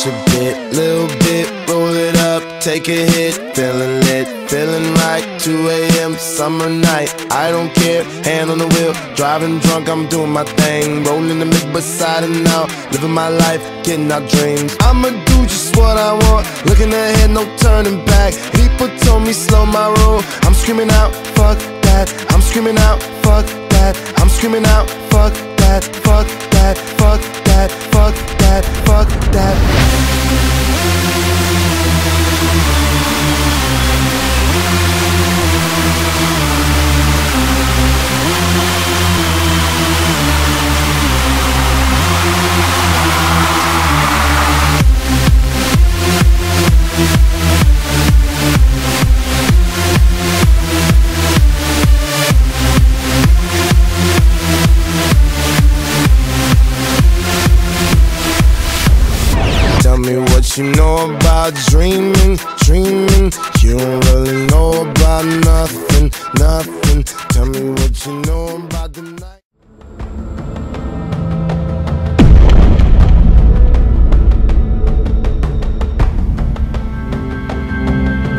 push a bit, little bit, roll it up, take a hit, feeling lit, feeling right. 2 a.m. summer night, I don't care, hand on the wheel, driving drunk, I'm doing my thing, rolling the mid beside and out, living my life, getting our dreams. I'ma do just what I want, looking ahead, no turning back. People told me slow my roll, I'm screaming out, fuck that. I'm screaming out, fuck that. I'm screaming out, fuck that, fuck that, fuck that, fuck that, fuck that. Tell me what you know about dreaming, dreaming. You don't really know about nothing, nothing. Tell me what you know about